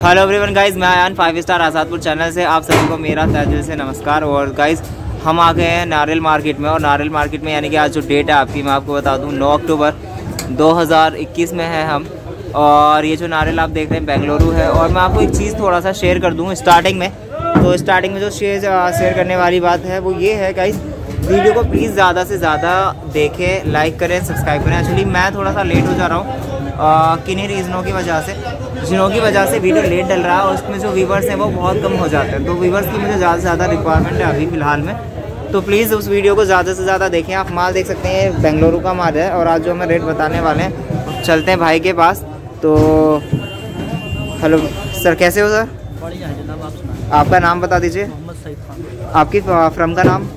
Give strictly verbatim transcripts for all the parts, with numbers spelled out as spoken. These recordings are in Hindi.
हेलो एवरीवन गाइस, मैं Aayan five star Azadpur channel से आप सभी को मेरा तहे दिल से नमस्कार। और गाइस हम आ गए हैं नारियल मार्केट में, और नारियल मार्केट में यानी कि आज जो डेट है आपकी मैं आपको बता दूं नौ अक्टूबर दो हज़ार इक्कीस में है हम। और ये जो नारियल आप देख रहे हैं बेंगलुरु है। और मैं आपको एक चीज़ थोड़ा सा शेयर कर दूँ स्टार्टिंग में। तो स्टार्टिंग में जो शेयर शेयर करने वाली बात है वो ये है गाइस, वीडियो को प्लीज़ ज़्यादा से ज़्यादा देखें, लाइक करें, सब्सक्राइब करें। एक्चुअली मैं थोड़ा सा लेट हो जा रहा हूँ किन्हीं रीज़नों की वजह से जिनों की वजह से वीडियो लेट डल रहा है, और उसमें जो व्यूवर्स हैं वो बहुत कम हो जाते हैं। तो व्यूवर्स की मुझे ज़्यादा से ज़्यादा रिक्वायरमेंट है अभी फ़िलहाल में। तो प्लीज़ उस वीडियो को ज़्यादा से ज़्यादा देखें। आप माल देख सकते हैं बेंगलुरु का माल है। और आज जो हमें रेट बताने वाले हैं, चलते हैं भाई के पास। तो हेलो सर, कैसे हो सर? बढ़िया है जनाब, आप सुनाएं। आपका नाम बता दीजिए। मोहम्मद सईद खान। आपकी फ्रम का नाम?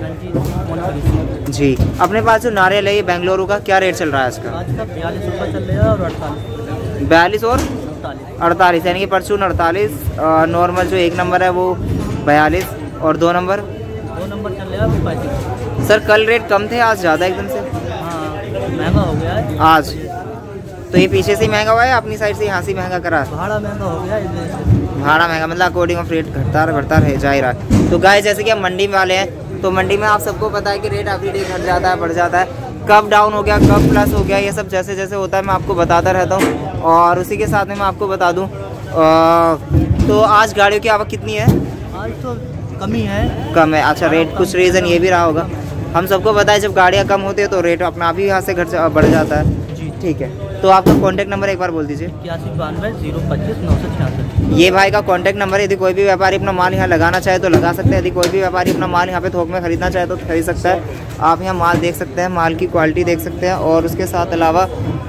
जी। अपने पास जो नारियल है ये बेंगलुरु का क्या रेट चल रहा है आज का? आज का बयालीस रुपये चल रहा है और अड़तालीस बयालीस और अड़तालीस अड़तालीस यानी कि परचून अड़तालीस, नॉर्मल जो एक नंबर है वो बयालीस, और दो नंबर दो नंबर चल रहा है वो पैंतीस। सर कल रेट कम थे, आज ज़्यादा एकदम से हाँ, महंगा हो गया है आज। तो ये पीछे से ही महंगा हुआ है, अपनी साइड से यहाँ से महंगा करा है? भाड़ा महंगा हो गया है। भाड़ा महंगा मतलब अकॉर्डिंग ऑफ रेट घटता घटता रह जा ही रहा है। तो गाइस जैसे कि हम मंडी में वाले हैं, तो मंडी में आप सबको पता है कि रेट एवरी डे घट जाता है, बढ़ जाता है, कब डाउन हो गया, कब प्लस हो गया, ये सब जैसे जैसे होता है मैं आपको बताता रहता हूँ। और उसी के साथ में मैं आपको बता दूँ, तो आज गाड़ियों की आवक कितनी है? आज तो कमी है। कम है, अच्छा। रेट कुछ रीज़न ये भी रहा होगा, हम सबको पता है जब गाड़ियाँ कम होती है तो रेट अपना आप ही यहाँ से घट बढ़ जाता है जी। ठीक है, तो आपका कॉन्टैक्ट नंबर एक बार बोल दीजिए। इक्यासी बानवे जीरो पच्चीस नौ सौ छियासठ। ये भाई का कॉन्टैक्ट नंबर है। यदि कोई भी व्यापारी अपना माल यहाँ लगाना चाहे तो लगा सकते हैं। यदि कोई भी व्यापारी अपना माल यहाँ पे थोक में खरीदना चाहे तो खरीद सकता है। आप यहाँ माल देख सकते हैं, माल की क्वालिटी देख सकते हैं। और उसके साथ अलावा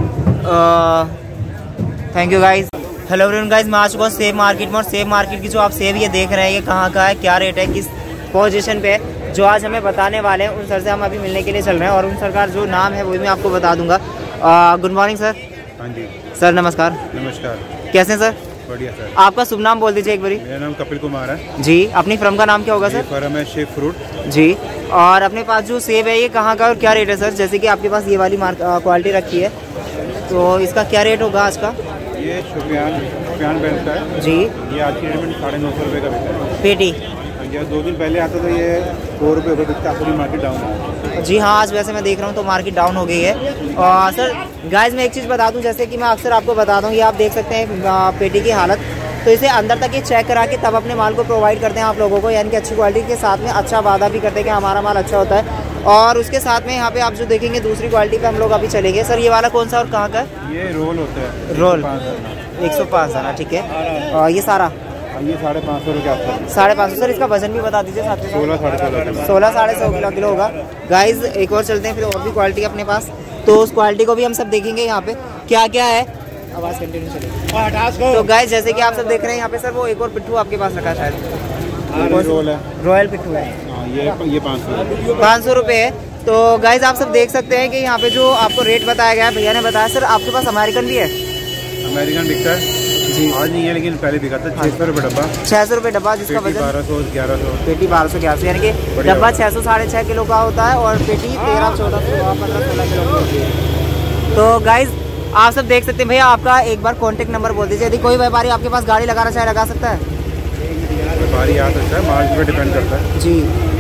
thank you guys. Hello everyone guys, मैं आ चुका हूँ सेब मार्केट में। और सेब मार्केट की जो आप सेब ये देख रहे हैं ये कहाँ का है, क्या रेट है, किस पोजीशन पे है, जो आज हमें बताने वाले हैं उन सर से हम अभी मिलने के लिए चल रहे हैं। और उन सर का जो नाम है वो भी मैं आपको बता दूंगा। Good morning sir. हाँ जी सर, नमस्कार। नमस्कार। कैसे हैं सर? बढ़िया सर। आपका शुभ नाम बोल दीजिए एक बारी। मेरा नाम कपिल कुमार है जी। अपनी फर्म का नाम क्या होगा सर? फर्म है शेफ फ्रूट जी। और अपने पास जो सेब है ये कहाँ का और क्या रेट है सर? जैसे कि आपके पास ये वाली मार्क क्वालिटी रखी है, तो इसका क्या रेट होगा आज का? ये शुपियान शुपियान बैंक का है जी। ये आज की रेट में साढ़े नौ सौ रुपये का बिकता है पेटी। ये दो दिन पहले आता था ये सौ रुपये रुपये बिकता है, पूरी मार्केट डाउन है। जी हाँ, आज वैसे मैं देख रहा हूँ तो मार्केट डाउन हो गई है। और सर गाइस मैं एक चीज़ बता दूँ, जैसे कि मैं अक्सर आपको बताता हूँ, ये आप देख सकते हैं पेटी की हालत। तो इसे अंदर तक ये चेक करा के तब अपने माल को प्रोवाइड करते हैं आप लोगों को, यानी कि अच्छी क्वालिटी के साथ में अच्छा वादा भी करते हैं कि हमारा माल अच्छा होता है। और उसके साथ में यहाँ पे आप जो देखेंगे दूसरी क्वालिटी पे हम लोग अभी चलेंगे। सर ये वाला कौन सा और कहाँ का है? ये रोल होता है रोल एक सौ पाँच आना, ठीक है। और ये सारा ये साढ़े पाँच सौ रुपये आपका साढ़े पाँच सौ। सर इसका वजन भी बता दीजिए साथ में। सोलह साढ़े सोलह सोलह साढ़े सौ किलो किलो होगा। गाइज एक और चलते हैं फिर, और भी क्वालिटी अपने पास, तो उस क्वालिटी को भी हम सब देखेंगे यहाँ पे क्या क्या है। आवाज़ कंटिन्यू चलेगी। तो गाइज जैसे कि आप सब देख रहे हैं यहाँ पे सर वो एक और पिट्ठू आपके पास रखा है शायद, रोल है, रॉयल पिट्ठू है। ये ये पाँच सौ पाँच सौ रुपये है। तो गाइज आप सब देख सकते हैं कि यहाँ पे जो आपको रेट बताया गया है, भैया ने बताया। सर आपके पास अमेरिकन भी है? अमेरिकन बिकता है जी, आज नहीं है लेकिन पहले बिका था छः सौ रुपये डब्बा। छः सौ रुपये डब्बा, जिसका वजन बारह सौ ग्यारह सौ पेटी बारह सौ ग्यारह सौ, यानी कि डब्बा छः सौ साढ़े छः किलो का होता है और पेटी तेरह चौदह सौ पंद्रह सोलह किलो की होती है। तो गाइज आप सब देख सकते हैं। भैया आपका एक बार कॉन्टैक्ट नंबर बोल दीजिए, यदि कोई व्यापारी आपके पास गाड़ी लगाना चाहे लगा सकता है? व्यापारी आ सकता है, माल पर डिपेंड करता है जी।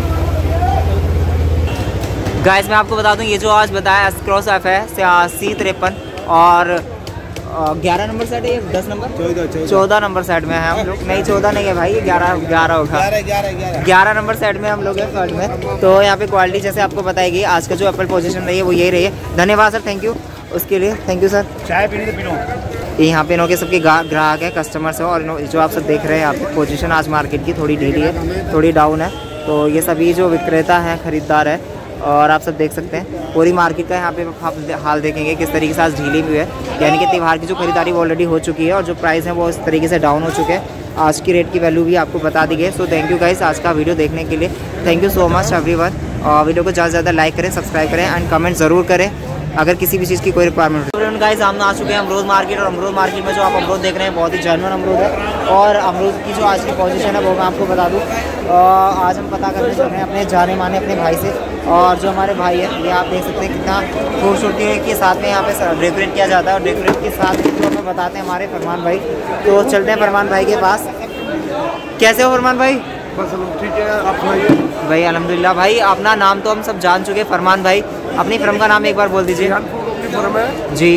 गाइज मैं आपको बता दूं ये जो आज बताया क्रॉस एफ है सी तिरपन, और ग्यारह नंबर सेट है, ये दस नंबर चौदह नंबर सेट में है हम लोग। नहीं चौदह नहीं है भाई, ये ग्यारह ग्यारह होगा। ग्यारह नंबर सेट में हम लोग हैं फर्ट में। तो यहाँ पे क्वालिटी जैसे आपको बताएगी, आज का जो एप्पल पोजीशन रही है वो यही रही है। धन्यवाद सर, थैंक यू उसके लिए। Thank you sir. चाय पीने तो पीनो। ये यहाँ पे इनों के सबके ग्राहक है, कस्टमर्स है। और जो आप सब देख रहे हैं आपकी पोजीशन आज मार्केट की थोड़ी ढीली है, थोड़ी डाउन है। तो ये सभी जो विक्रेता हैं, खरीदार है, और आप सब देख सकते हैं पूरी मार्केट का यहाँ पे आप हाल देखेंगे किस तरीके से आज ढीली भी है, यानी कि त्यौहार की जो खरीदारी वो ऑलरेडी हो चुकी है और जो प्राइस है वो इस तरीके से डाउन हो चुके हैं। आज की रेट की वैल्यू भी आपको बता दी गई। सो थैंक यू गाइस आज का वीडियो देखने के लिए। Thank you so much everyone. और वीडियो को ज़्यादा से ज़्यादा लाइक करें, सब्सक्राइब करें एंड कमेंट ज़रूर करें अगर किसी भी चीज़ की कोई रिक्वायरमेंट हो। तो गाइस हम आ चुके हैं अमरूद मार्केट, और अमरूद मार्केट में जो आप अमरूद देख रहे हैं बहुत ही जेन्युइन अमरूद है। और अमरूद की जो आज की पोजीशन है वो मैं आपको बता दूँ। आज हम पता करने चल रहे हैं अपने जाने माने अपने भाई से और जो हमारे भाई है ये आप देख सकते हैं कितना खूबसूरती के साथ में यहाँ पे डेकोरेट किया जाता है। और डेकोरेट के साथ जो हमें बताते हैं हमारे फरमान भाई, तो चलते हैं फरमान भाई के पास। कैसे हो फरमान भाई? बस ठीक है, आप सुनाइए। भाई अल्हम्दुलिल्लाह। भाई अपना नाम तो हम सब जान चुके हैं, फरमान भाई अपनी फर्म का नाम एक बार बोल दीजिए। फर्म है जी।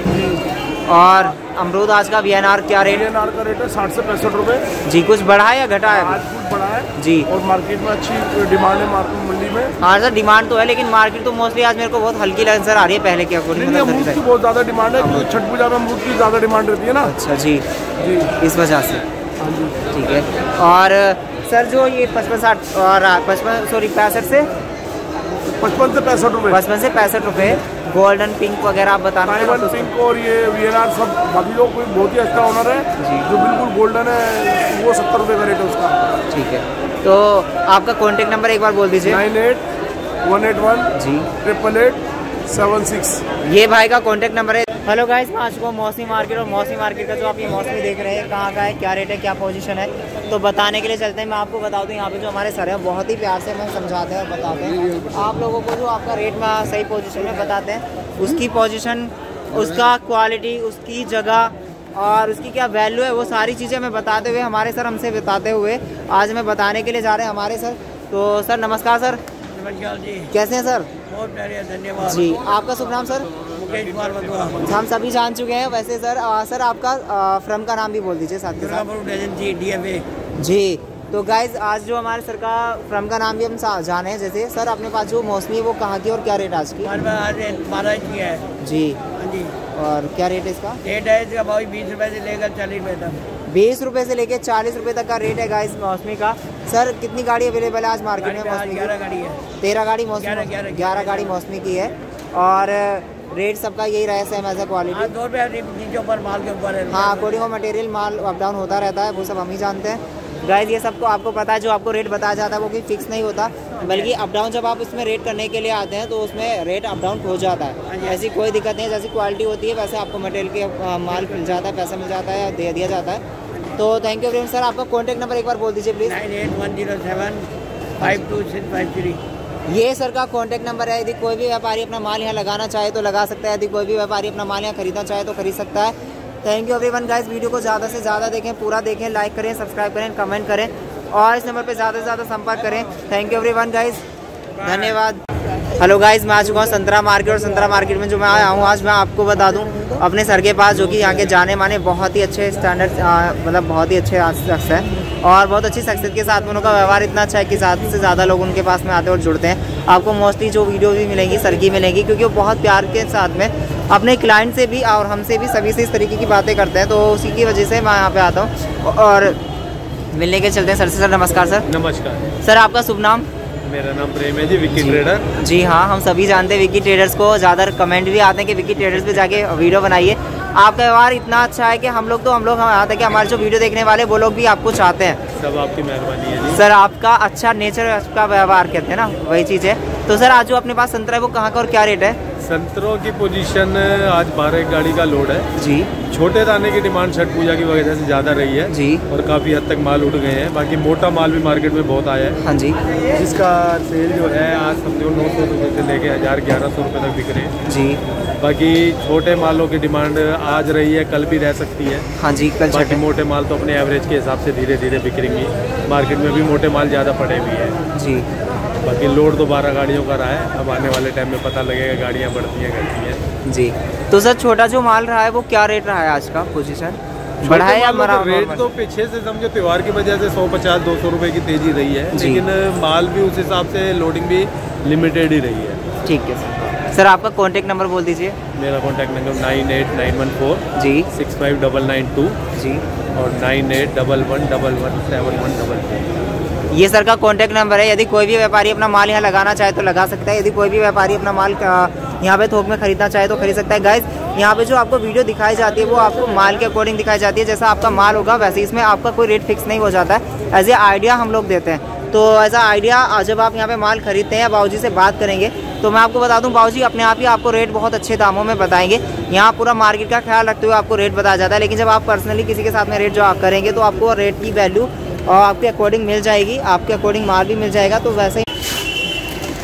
और अमरूद आज का वी एन आर क्या रेट? वी एन आर का रेट है साठ से पैंसठ रुपये जी। कुछ बढ़ा है या घटा है? आज कुछ बढ़ा है जी। और मार्केट में अच्छी डिमांड है, मार्केट मंडी में। हाँ सर डिमांड तो है, लेकिन मार्केट तो मोस्टली आज मेरे को बहुत हल्की नजर आ रही है पहले के अकॉर्डिंग। अमरूद की बहुत ज़्यादा डिमांड है क्योंकि छठ पूजा में अमरूद की ज़्यादा डिमांड रहती है ना। अच्छा जी जी, इस वजह से। हाँ जी ठीक है। और सर जो ये पचपन साठ और पचपन सॉरी पैंसठ से पचपन से पैंसठ रुपये पचपन से पैंसठ रुपये गोल्डन पिंक वगैरह आप बताना। डायमंड पिंक और ये वी एन आर सब बाकी लोग कोई बहुत ही अच्छा ऑनर है जी। जो बिल्कुल गोल्डन है वो सत्तर रुपये का रेट है उसका। ठीक है। तो आपका कॉन्टेक्ट नंबर एक बार बोल दीजिए। Nine eight one eight one जी ट्रिपल एट सेवन सिक्स ये भाई का कॉन्टेक्ट नंबर है। हेलो गाइस, मैं आज को मौसमी मार्केट और मौसमी मार्केट का जो आप ये मौसमी देख रहे हैं कहाँ का है, क्या रेट है, क्या पोजीशन है, तो बताने के लिए चलते हैं। मैं आपको बता दूं यहाँ पे जो हमारे सर हैं बहुत ही प्यार से हमें समझाते हैं और बताते हैं आप लोगों को जो आपका रेट में सही पोजीशन में बताते हैं, उसकी पोजीशन, उसका क्वालिटी, उसकी जगह और उसकी क्या वैल्यू है, वो सारी चीज़ें हमें बताते हुए हमारे सर हमसे बताते हुए आज हमें बताने के लिए जा रहे हैं हमारे सर। तो सर नमस्कार सर। नमस्कार जी। कैसे हैं सर? बहुत बढ़िया, धन्यवाद जी। आपका शुभ नाम सर? मुकेश कुमार बंधुआ। हम सभी जान चुके हैं वैसे सर। आ, सर आपका फर्म का नाम भी बोल दीजिए साथ के साथ। Fruit agency D F A. जी। तो गाइज आज जो हमारे सर का फर्म का नाम भी हम सा- जाने हैं। जैसे सर अपने पास जो मौसमी है वो कहाँ की और क्या रेट आज की? हमारे पास आज महाराज की है जी। हाँ जी। और क्या रेट है इसका? रेट है इसका भाई बीस रुपए से लेकर चालीस रुपए तक। बीस रुपए से लेके चालीस रुपए तक का रेट है गाइस मौसमी का। सर कितनी गाड़ी अवेलेबल है आज मार्केट में मौसमी ग्यारह की? गाड़ी है। तेरह गाड़ी मौसमी, ग्यारह- ग्यारह- ग्यारह गाड़ी मौसमी की है। और रेट सबका यही रहा सेम एज हाँ, क्वालिटी। दो रुपये नीचे ऊपर माल के ऊपर है। हाँ, अकॉर्डिंग ऑफ मटेरियल माल अप डाउन होता रहता है, वो सब हम ही जानते हैं गाइज। ये सबको आपको पता है, जो आपको रेट बताया जाता है वो कोई फिक्स नहीं होता, बल्कि अप डाउन जब आप इसमें रेट करने के लिए आते हैं तो उसमें रेट अप डाउन हो जाता है। ऐसी कोई दिक्कत नहीं है, जैसी क्वालिटी होती है वैसे आपको मटेरियल के आ, माल मिल जाता है, पैसा मिल जाता है, दे दिया जाता है। तो thank you very much sir. आपका कॉन्टैक्ट नंबर एक बार बोल दीजिए please. Nine eight one zero seven five two six five three. ये सर का कॉन्टैक्ट नंबर है। यदि कोई भी व्यापारी अपना माल यहाँ लगाना चाहे तो लगा सकता है, यदि कोई भी व्यापारी अपना माल यहाँ खरीदना चाहे तो खरीद सकता है। Thank you everyone guys. Video को ज़्यादा से ज़्यादा देखें, पूरा देखें, लाइक करें, सब्सक्राइब करें, कमेंट करें और इस नंबर पे ज़्यादा से ज़्यादा संपर्क करें। थैंक यू एवरीवन गाइस, धन्यवाद। हेलो गाइस, मैं आ चुका हूँ संतरा मार्केट और संतरा मार्केट में जो मैं आया हूँ आज मैं आपको बता दूँ अपने सर के पास, जो कि यहाँ के जाने माने बहुत ही अच्छे स्टैंडर्ड मतलब बहुत ही अच्छे शख्स हैं और बहुत अच्छी शख्सियत के साथ में उनका व्यवहार इतना अच्छा है कि ज़्यादा से ज़्यादा लोग उनके पास में आते हैं और जुड़ते हैं। आपको मोस्टली जो वीडियो भी मिलेंगी सर की मिलेंगी, क्योंकि वो बहुत प्यार के साथ में अपने क्लाइंट से भी और हमसे भी सभी से इस तरीके की बातें करते हैं, तो उसी की वजह से मैं यहाँ पे आता हूँ और मिलने के चलते हैं सर से। सर नमस्कार सर। नमस्कार सर आपका शुभ नाम? मेरा नाम प्रेम है जी, विक्की ट्रेडर। जी हाँ, हम सभी जानते हैं विक्की ट्रेडर्स को, ज़्यादा कमेंट भी आते हैं कि विक्की ट्रेडर्स पे जाके वीडियो बनाइए। आपका व्यवहार इतना अच्छा है कि हम लोग तो हम लोग हम आते हैं कि हमारे जो वीडियो देखने वाले वो लोग भी आपको चाहते हैं। सब आपकी मेहरबानी है जी। सर आपका अच्छा नेचर, आपका व्यवहार कहते हैं ना, वही चीज़ है। तो सर आज जो अपने पास संतरा है वो कहाँ का और क्या रेट है? संतरों की पोजीशन आज बारह गाड़ी का लोड है जी। छोटे दाने की डिमांड छठ पूजा की वजह से ज़्यादा रही है जी। और काफ़ी हद तक माल उठ गए हैं। बाकी मोटा माल भी मार्केट में बहुत आया है। हाँ जी। जिसका सेल जो है आज समझो नौ सौ रुपये से लेके हज़ार ग्यारह सौ रुपये तक बिक रहे हैं जी। बाकी छोटे मालों की डिमांड आज रही है, कल भी रह सकती है। हाँ जी, कल बाकी छठे। मोटे माल तो अपने एवरेज के हिसाब से धीरे धीरे बिकरेंगी। मार्केट में भी मोटे माल ज़्यादा पड़े हुए हैं जी। बाकी लोड तो बारह गाड़ियों का रहा है। अब आने वाले टाइम में पता लगेगा गाड़ियाँ बढ़ती हैं घटती हैं जी। तो सर छोटा जो माल रहा है वो क्या रेट रहा है आज का पोजीशन? बढ़ा है या मरा? रेट तो पीछे से समझो त्योहार की वजह से सौ पचास दो सौ रुपये की तेजी रही है, लेकिन माल भी उस हिसाब से लोडिंग भी लिमिटेड ही रही है। ठीक है सर। सर आपका कॉन्टैक्ट नंबर बोल दीजिए। मेरा contact number nine eight nine one four जी six five double nine two जी और nine eight double one double one seven one double three. ये सर का कॉन्टैक्ट नंबर है। यदि कोई भी व्यापारी अपना माल यहाँ लगाना चाहे तो लगा सकता है, यदि कोई भी व्यापारी अपना माल यहाँ पे थोक में खरीदना चाहे तो खरीद सकता है। गाइज यहाँ पे जो आपको वीडियो दिखाई जाती है वो आपको माल के अकॉर्डिंग दिखाई जाती है, जैसा आपका माल होगा वैसे इसमें आपका कोई रेट फिक्स नहीं हो जाता है। एज ए आइडिया हम लोग देते हैं, तो ऐसा आइडिया जब आप यहाँ पे माल खरीदते हैं या बाबूजी से बात करेंगे तो मैं आपको बता दूं बाबूजी अपने आप ही आपको रेट बहुत अच्छे दामों में बताएंगे। यहाँ पूरा मार्केट का ख्याल रखते हुए आपको रेट बताया जाता है, लेकिन जब आप पर्सनली किसी के साथ में रेट जो आप करेंगे तो आपको रेट की वैल्यू और आपके अकॉर्डिंग मिल जाएगी, आपके अकॉर्डिंग माल भी मिल जाएगा। तो वैसे ही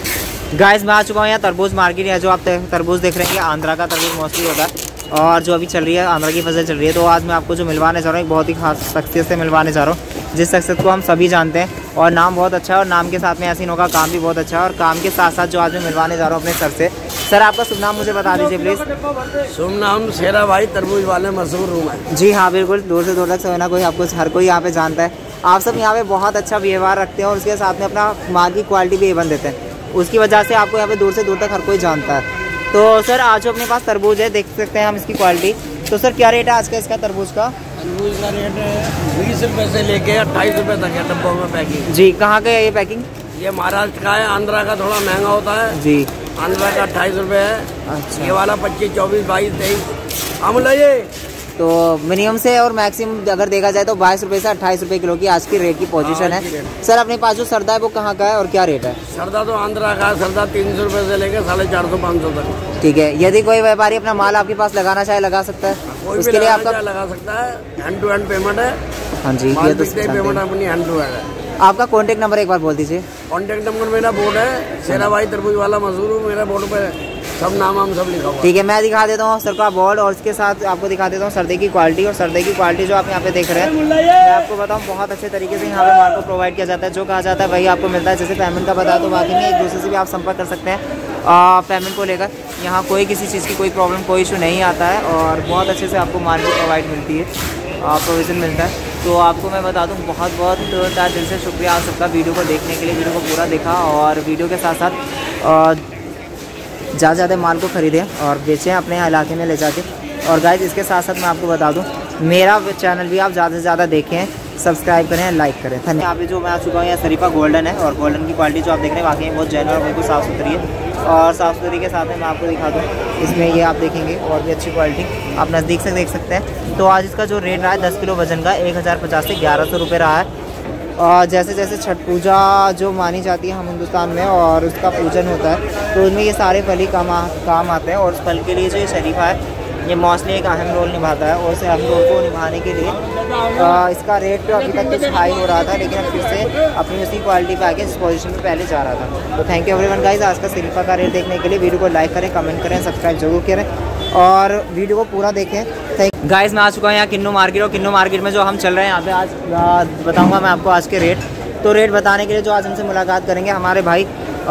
गाइस मैं आ चुका हूँ यहाँ तरबूज मार्केट है। जो आप तरबूज देख रहे हैं ये आंध्रा का तरबूज मोस्टली होता है और जो अभी चल रही है आंध्रा की फसल चल रही है। तो आज मैं आपको जो मिलवाने जा रहा हूँ एक बहुत ही खास शख्सियत से मिलवाने जा रहा हूँ, जिस शख्सियत को हम सभी जानते हैं और नाम बहुत अच्छा है और नाम के साथ में यासीनों का काम भी बहुत अच्छा है। और काम के साथ साथ जो आज मैं मिलवाने जा रहा हूँ अपने सर से। सर आपका शुभ नाम मुझे बता दीजिए प्लीज़। शुभ नाम शेरा भाई तरबूज वाले मशहूर रूम है। जी हाँ बिल्कुल, दूर से दूर तक समझना कोई आपको हर कोई यहाँ पे जानता है। आप सब यहाँ पे बहुत अच्छा व्यवहार रखते हैं और उसके साथ में अपना माल की क्वालिटी भी एवन देते हैं, उसकी वजह से आपको यहाँ पे दूर से दूर तक हर कोई जानता है। तो सर आज जो अपने पास तरबूज है देख सकते हैं हम इसकी क्वालिटी। तो सर क्या रेट है आज का इसका तरबूज का? तरबूज का रेट बीस रुपए से लेके अट्ठाईस रुपए तक है डब्बों में पैकिंग। जी कहाँ का है ये पैकिंग? ये महाराष्ट्र का है, आंध्रा का थोड़ा महंगा होता है जी। आंध्रा का अट्ठाईस रुपए है। अच्छा। ये वाला पच्चीस चौबीस बाईस तेईस हम ये तो मिनिमम से और मैक्सिमम अगर देखा जाए तो बाईस रुपए से अट्ठाईस रुपए किलो की आज की रेट की पोजीशन है। सर अपने पास जो सरदा है वो कहाँ का है और क्या रेट है? सरदा तो आंध्रा का है, सरदा तीन सौ रुपए से लेकर साढ़े चार सौ पाँच सौ तक। ठीक है, यदि कोई व्यापारी अपना माल आपके पास लगाना चाहे लगा सकता है? कोई भी उसके लिए आपका लगा सकता है, हैंड टू हैंड पेमेंट है। हाँ जी, माल ये तो बिकते ही पेमेंट अपनी हैंड टू हैंड है। आपका कॉन्टेक्ट नंबर एक बार बोल दीजिए। कॉन्टेक्ट नंबर मेरा बोर्ड है, शेरा भाई तरबूज वाला मशहूर हूँ। मेरा बोर्ड पे सब नाम हम सब लिखा हुआ। ठीक है, मैं दिखा देता हूँ सर का बोर्ड और उसके साथ आपको दिखा देता हूँ सर्दी की क्वालिटी। और सर्दी की क्वालिटी जो आप यहाँ पे देख रहे हैं मैं आपको बताऊँ बहुत अच्छे तरीके से यहाँ पे माल को प्रोवाइड किया जाता है। जो कहा जाता है वही आपको मिलता है। जैसे पेमेंट का बता तो बाकी में एक दूसरे से भी आप संपर्क कर सकते हैं पेमेंट को लेकर। यहाँ कोई किसी चीज़ की कोई प्रॉब्लम कोई इशू नहीं आता है और बहुत अच्छे से आपको माल भी प्रोवाइड मिलती है, प्रोविज़न मिलता है। तो आपको मैं बता दूं बहुत बहुत दिल से शुक्रिया आप सबका वीडियो को देखने के लिए। वीडियो को पूरा देखा और वीडियो के साथ साथ ज़्यादा ज़्यादा माल को ख़रीदें और बेचें अपने इलाके में ले जाके। और गाइस इसके साथ साथ मैं आपको बता दूं मेरा चैनल भी आप ज़्यादा से ज़्यादा देखें, सब्सक्राइब करें, लाइक करें। धन्यवाद। यहाँ पे जो मैं आ चुका हूँ यहाँ शरीफा गोल्डन है और गोल्डन की क्वालिटी जो आप देख रहे हैं वाकई बहुत जेन्युइन और बिल्कुल साफ़ सुथरी है। और साफ़ सुथरी के साथ में मैं आपको दिखा दूँ इसमें ये आप देखेंगे और भी अच्छी क्वालिटी आप नज़दीक से देख सकते हैं। तो आज इसका जो रेट रहा है दस किलो वजन का एक हज़ार पचास से ग्यारह सौ रुपये रहा है। और जैसे जैसे छठ पूजा जो मानी जाती है हम हिंदुस्तान में और उसका पूजन होता है तो उसमें ये सारे फल ही काम आ, काम आते हैं। और उस फल के लिए जो ये शरीफा है ये मोस्टली एक अहम रोल निभाता है और उस अहम रोल को निभाने के लिए आ, इसका रेट तो अभी तक कुछ हाई हो रहा था लेकिन अब फिर से अपनी उसी क्वालिटी पे आके इस पोजीशन पे पहले जा रहा था। तो थैंक यू एवरीवन गाइस आज का शरीफा का रेट देखने के लिए। वीडियो को लाइक करें, कमेंट करें, सब्सक्राइब जरूर करें और वीडियो को पूरा देखें। थैंक गाइस मैं आ चुका हूँ यहाँ किन्नू मार्केट और किन्नू मार्केट में जो हम चल रहे हैं यहाँ पे आज बताऊँगा मैं आपको आज के रेट। तो रेट बताने के लिए जो आज हमसे मुलाकात करेंगे हमारे भाई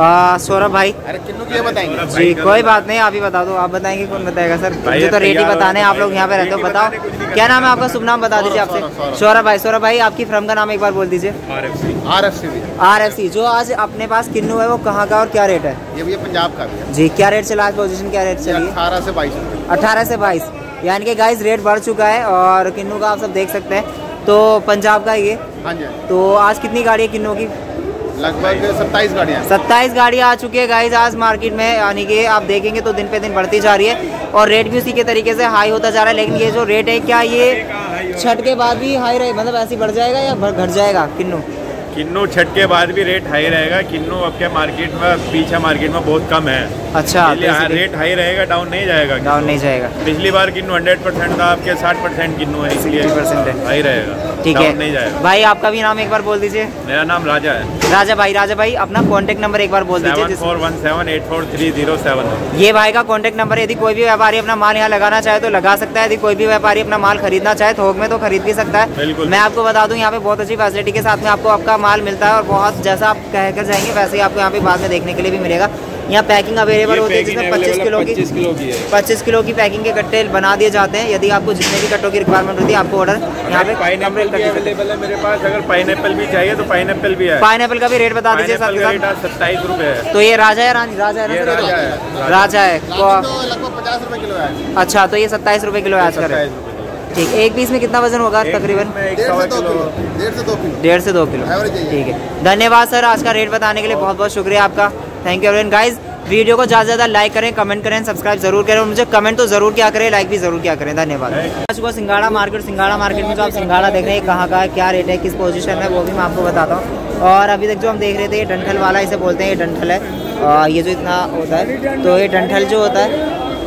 सौरभ भाई। अरे किन्नू के बताएंगे जी कोई बात नहीं, आप ही बता दो। आप बताएंगे कौन बताएगा सर? मुझे तो रेट ही बताने, आप लोग यहाँ पे रहते हो। बताओ क्या नाम है आपका? शुभ नाम बता दीजिए आपसे। सौरभ भाई। सौरभ भाई आपकी फर्म का नाम एक बार बोल दीजिए। R F C. R F C R F C जो आज अपने पास किन्नू है वो कहाँ का और क्या रेट है? ये भैया पंजाब का भी है जी। क्या रेट चला आज पोजीशन, क्या रेट चली? अठारह से बाईस अठारह से बाईस यानी कि गाइस रेट बढ़ चुका है और किन्नू का आप सब देख सकते हैं। तो पंजाब का ये। हाँ जी। तो आज कितनी गाड़ी है किन्नू की? लगभग सत्ताईस गाड़ियाँ सत्ताईस गाड़ियाँ आ चुकी है गाइस आज मार्केट में। यानी कि आप देखेंगे तो दिन पे दिन बढ़ती जा रही है और रेट भी उसी के तरीके से हाई होता जा रहा है। लेकिन ये जो रेट है क्या ये छठ के बाद भी हाई रहे, मतलब ऐसे बढ़ जाएगा या घट जाएगा? किन्नू किन्नू छठ के बाद भी रेट हाई रहेगा। किन्नू अब के मार्केट में पीछे मार्केट में बहुत कम है। अच्छा तो रेट हाई रहेगा, डाउन नहीं जाएगा। डाउन नहीं जाएगा। पिछली बार किन्नू हंड्रेड परसेंट था, आपके साठ परसेंट किन्नू है, इसलिए परसेंट है हाई रहेगा। ठीक है नहीं जाएगा। भाई आपका भी नाम एक बार बोल दीजिए। मेरा नाम राजा है। राजा भाई। राजा भाई अपना कॉन्टेक्ट नंबर एक बार बोल दीजिए। Seven four one seven eight four three zero seven ये भाई का कॉन्टेक्ट नंबर है। यदि कोई भी व्यापारी अपना माल यहाँ लगाना चाहे तो लगा सकता है। यदि कोई भी व्यापारी अपना माल खरीदना चाहे थोक में तो खरीद भी सकता है। बिल्कुल। मैं आपको बता दूं यहाँ पे बहुत अच्छी फैसिलिटी के साथ में आपको आपका माल मिलता है और बहुत जैसा आप कह कर जाएंगे वैसे ही आपको यहाँ पे बाद में देखने के लिए भी मिलेगा। यहाँ पैकिंग अवेलेबल होती है जिसमें पच्चीस किलो की पच्चीस किलो की पैकिंग के कट्टे बना दिए जाते हैं। यदि आपको जितने भी कट्टों की रिक्वायरमेंट होती है आपको ऑर्डर यहाँ पे पाइनएप्पल भी अवेलेबल है मेरे पास। अगर पाइनएप्पल भी चाहिए तो पाइनएप्पल भी है। पाइनएप्पल का भी रेट बता दीजिए सर। सत्ताईस रुपए है। तो ये राजा है रानी? राजा है ना? राजा है लगभग पचास रुपए किलो है। अच्छा तो ये सत्ताईस रुपए किलो है आज का रेट। ठीक। एक पीस में कितना वजन होगा तकरीबन? डेढ़ से दो किलो। डेढ़ से दो किलो। ठीक है, धन्यवाद सर आज का रेट बताने के लिए। बहुत बहुत शुक्रिया आपका। Thank you everyone guys. Video को ज़्यादा से ज़्यादा लाइक करें, कमेंट करें, सब्सक्राइब जरूर करें और मुझे कमेंट तो जरूर क्या करें, लाइक भी जरूर क्या करें। धन्यवाद। आज को सिंघाड़ा मार्केट सिंघाड़ा मार्केट में जो आप सिंघाड़ा देख रहे हैं कहाँ का है, क्या रेट है, किस पोजीशन में, वो भी मैं आपको बताता हूँ। और अभी तक जो हम देख रहे थे ये डंठल वाला इसे बोलते हैं, ये डंठल है। और ये जो इतना होता है तो ये डंठल जो होता है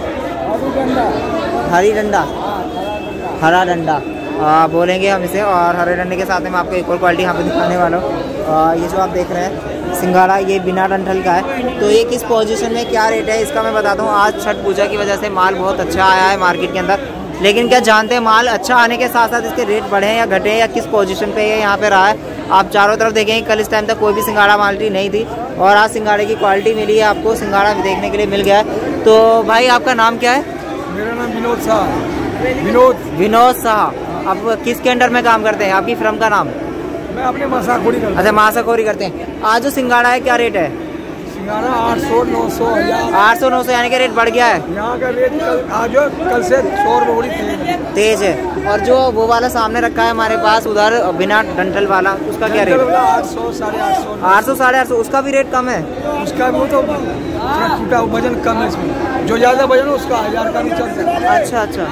हरी डंडा, हरा डंडा आ, बोलेंगे हम इसे। और हरे डंडे के साथ में मैं आपको एक और क्वालिटी यहाँ पे दिखाने वाला हूँ। ये जो आप देख रहे हैं सिंघाड़ा, ये बिना डंठल का है। तो ये किस पोजीशन में क्या रेट है इसका मैं बताता हूँ। आज छठ पूजा की वजह से माल बहुत अच्छा आया है मार्केट के अंदर, लेकिन क्या जानते हैं माल अच्छा आने के साथ साथ इसके रेट बढ़े या घटे या किस पोजीशन पे ये यहाँ पे रहा है। आप चारों तरफ देखेंगे, कल इस टाइम तक कोई भी सिंघाड़ा क्वालिटी नहीं थी और आज सिंघाड़े की क्वालिटी मिली है आपको, सिंघाड़ा भी देखने के लिए मिल गया है। तो भाई आपका नाम क्या है? मेरा नाम विनोद शाह है। विनोद विनोद शाह। आप किसके अंडर में काम करते हैं? आपकी फर्म का नाम? मैं अपने मासाखोरी करता हूँ। अच्छा, मासाखोरी करते हैं। आज जो सिंघाड़ा है क्या रेट है? सिंघाड़ा आठ सौ नौ सौ हजार आठ सौ नौ सौ यानी कि रेट बढ़ गया है। यहाँ का रेट कल आज कल से सौ रुपये बड़ी तेज है तेज है। और जो वो वाला सामने रखा है हमारे पास उधर बिना डंठल वाला, उसका क्या रेट? आठ सौ साढ़े आठ सौ आठ सौ साढ़े आठ सौ उसका भी रेट कम है। उसका वो तो थोड़ा टूटा वजन कम है इसमें, जो ज़्यादा वजन है उसका हजार का नहीं चल सकता। अच्छा अच्छा।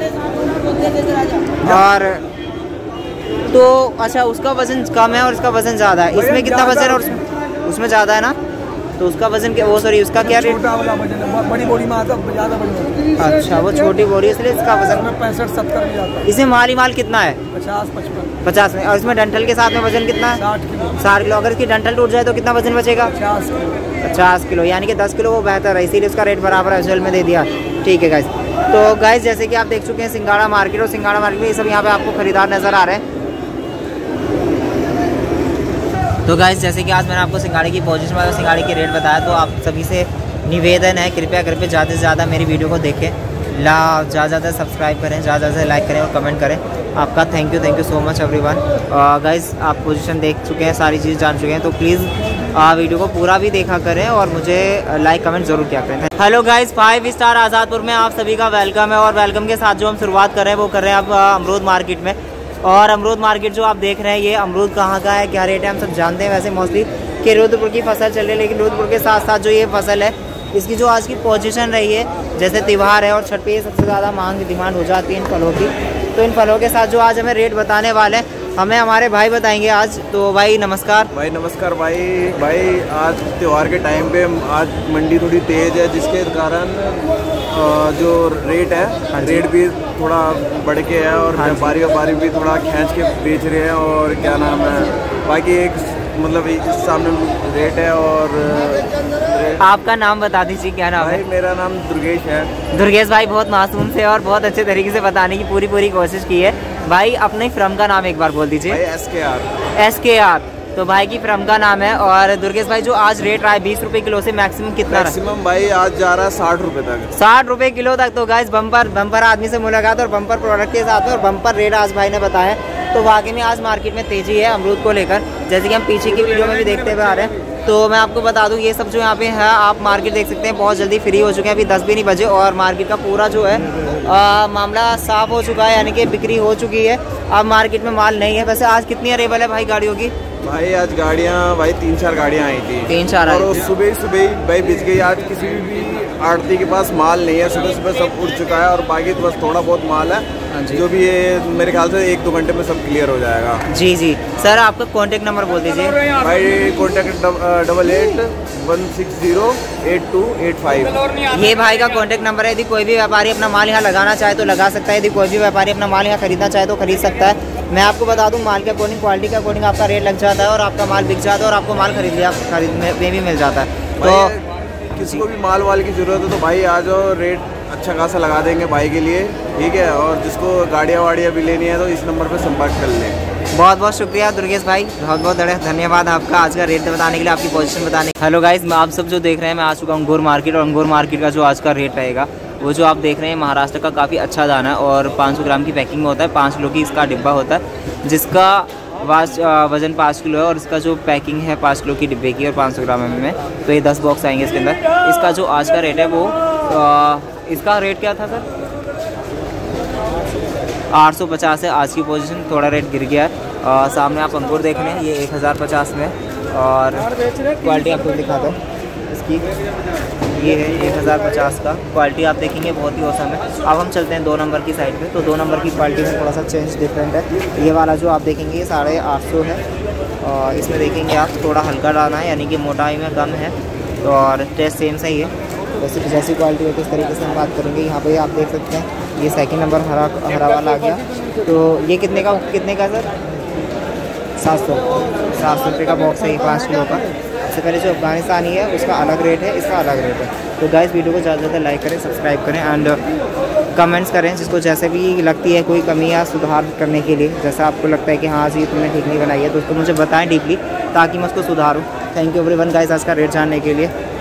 और तो अच्छा, उसका वजन कम है और इसका वजन ज़्यादा है। इसमें कितना वजन है और उसमें उसमें ज़्यादा है ना, तो उसका वजन क्या, वो सॉरी उसका क्या रेट? छोटा वाला वजन है, बड़ी बोरी में आता है ज़्यादा वजन। अच्छा, वो छोटी बोरी इसलिए इसका वजन पैंसठ सत्तर में जाता है। इसमें माल ही माल कितना है? पचास पचपन पचास में। और इसमें डंठल के साथ में वजन कितना है? साठ किलो साठ किलो। अगर इसकी डंठल टूट जाए तो कितना वजन बचेगा? पचास किलो पचास किलो, यानी कि दस किलो वो बेहतर है, इसीलिए उसका रेट बराबर एसएल में दे दिया। ठीक है गाइस। तो गाइस जैसे कि आप देख चुके हैं सिंघाड़ा मार्केट, और सिंघाड़ा मार्केट में ये सब यहाँ पे आपको खरीदार नज़र आ रहे हैं। तो गाइस जैसे कि आज मैंने आपको सिंघाड़े की पोजीशन और सिंघाड़े की रेट बताया, तो आप सभी से निवेदन है कृपया करके ज़्यादा से ज़्यादा मेरी वीडियो को देखें, ला ज़्यादा ज़्यादा सब्सक्राइब करें, ज़्यादा से लाइक करें और कमेंट करें। आपका thank you thank you so much everyone. Guys आप पोजीशन देख चुके हैं, सारी चीज़ जान चुके हैं, तो प्लीज़ वीडियो को पूरा भी देखा करें और मुझे लाइक कमेंट ज़रूर किया करें। Hello guys, five star Azadpur में आप सभी का वेलकम है, और वेलकम के साथ जो हम शुरुआत कर रहे हैं वो कर रहे हैं आप अमरूद मार्केट में। और अमरूद मार्केट जो आप देख रहे हैं, ये अमरूद कहाँ का है, क्या रेट है, हम सब जानते हैं वैसे मोस्टली कि रुद्रपुर की फसल चल रही है, लेकिन रुद्रपुर के साथ साथ जो ये फसल है इसकी जो आज की पोजीशन रही है, जैसे त्यौहार है और छठ पे सबसे ज़्यादा मांग डिमांड हो जाती है इन फलों की, तो इन फलों के साथ जो आज हमें रेट बताने वाले हैं हमें हमारे भाई बताएंगे आज। तो भाई नमस्कार। भाई नमस्कार भाई भाई आज त्यौहार के टाइम पे आज मंडी थोड़ी तेज़ है, जिसके कारण जो रेट है रेट भी थोड़ा बढ़ के है, और व्यापारी व्यापारी भी थोड़ा खींच के बेच रहे हैं, और क्या नाम है बाकी एक मतलब एक सामने रेट है। और आपका नाम बता दीजिए, क्या नाम भाई है? मेरा नाम दुर्गेश है। दुर्गेश भाई बहुत मासूम से और बहुत अच्छे तरीके से बताने की पूरी पूरी कोशिश की है। भाई अपने फर्म का नाम एक बार बोल दीजिए। भाई एस के आर। एस के आर, तो भाई की फर्म का नाम है। और दुर्गेश भाई जो आज रेट रहा है बीस रुपए किलो से मैक्सिमम कितना? मैक्सिमम भाई आज जा रहा है साठ रुपए तक। साठ रुपए किलो तक। तो गाइस बम्पर बम्पर आदमी से मुलाकात और बम्पर प्रोडक्ट के साथ में और बम्पर रेट आज भाई ने बताया। तो वाकई में आज मार्केट में तेजी है अमरूद को लेकर, जैसे कि हम पीछे की वीडियो में भी देखते हुए आ रहे हैं। तो मैं आपको बता दूं ये सब जो यहाँ पे है आप मार्केट देख सकते हैं, बहुत जल्दी फ्री हो चुके हैं, अभी दस भी नहीं बजे और मार्केट का पूरा जो है आ, मामला साफ हो चुका है, यानी कि बिक्री हो चुकी है। अब मार्केट में माल नहीं है। वैसे आज कितनी अरेबल है भाई गाड़ियों की? भाई आज गाड़ियाँ भाई तीन चार गाड़ियाँ आई थी। तीन चार और सुबह सुबह ही भाई बिज गई। आज किसी भी आड़ती के पास माल नहीं है, सुबह सुबह सब उड़ चुका है, और बाकी तो बस थोड़ा बहुत माल है जो भी ये मेरे ख्याल से एक दो घंटे में सब क्लियर हो जाएगा। जी जी सर, आपका कॉन्टेक्ट नंबर बोल दीजिए। भाई contact double eight one six zero eight two eight five. ये भाई का कॉन्टेक्ट नंबर है। यदि कोई भी व्यापारी अपना माल यहाँ लगाना चाहे तो लगा सकता है, यदि कोई भी व्यापारी अपना माल यहाँ खरीदना चाहे तो खरीद सकता है। मैं आपको बता दूं माल के अकॉर्डिंग क्वालिटी के अकॉर्डिंग आपका रेट लग जाता है और आपका माल बिक जाता है और आपको माल खरीद लिया खरीद में भी मिल जाता है। तो किसी को भी माल वाल की ज़रूरत है तो भाई आ जाओ, रेट अच्छा खासा लगा देंगे भाई के लिए, ठीक है। और जिसको गाड़ियाँ वाड़ियाँ भी लेनी है तो इस नंबर पर संपर्क कर लें। बहुत बहुत शुक्रिया दुर्गेश भाई, बहुत बहुत धन्यवाद आपका आज का रेट बताने के लिए, आपकी पोजीशन बताने। हेलो गाइस, आप सब जो देख रहे हैं मैं आ चुका हूँ अंगूर मार्केट, और अंगूर मार्केट का जो आज का रेट रहेगा वो जो आप देख रहे हैं महाराष्ट्र का काफ़ी अच्छा दाना है और पाँच सौ ग्राम की पैकिंग में होता है, पाँच किलो की इसका डिब्बा होता है, जिसका वास वज़न पाँच किलो है और इसका जो पैकिंग है पाँच किलो की डिब्बे की और पाँच सौ ग्राम में, तो ये दस बॉक्स आएंगे इसके अंदर। इसका जो आज का रेट है वो आ, इसका रेट क्या था सर? आठ सौ पचास है आज की पोजीशन, थोड़ा रेट गिर गया है। आ, सामने आप अंगूर देख रहे हैं, ये एक हज़ार पचास में, और क्वालिटी आपको दिखाता हूँ इसकी, ये है एक हज़ार पचास का। क्वालिटी आप देखेंगे बहुत ही औसम है। अब हम चलते हैं दो नंबर की साइड पे, तो दो नंबर की क्वालिटी में थोड़ा सा चेंज डिफरेंट है। ये वाला जो आप देखेंगे साढ़े आठ सौ है, और इसमें देखेंगे आप थोड़ा हल्का डालना है, यानी कि मोटाई में कम है, तो और टेस्ट सेम सही है। वैसे जैसी क्वालिटी होती है इस तरीके से हम बात करेंगे। यहाँ पे आप देख सकते हैं ये सेकंड नंबर हरा हरा वाला आ गया, तो ये कितने का कितने का सर? सात सौ सात सौ रुपये का बॉक्स है ये पाँच किलो का। सबसे पहले जो अफगानिस्तानी है उसका अलग रेट है, इसका अलग रेट है। तो गाइस वीडियो को ज़्यादा से ज़्यादा लाइक करें, सब्सक्राइब करें एंड कमेंट्स करें जिसको जैसे भी लगती है कोई कमी या सुधार करने के लिए, जैसा आपको लगता है कि हाँ जी तुमने ठीक नहीं बनाई है तो उसको मुझे बताएं डीपली ताकि मैं उसको सुधारूँ। थैंक यू एवरीवन गाइस आज का रेट जानने के लिए।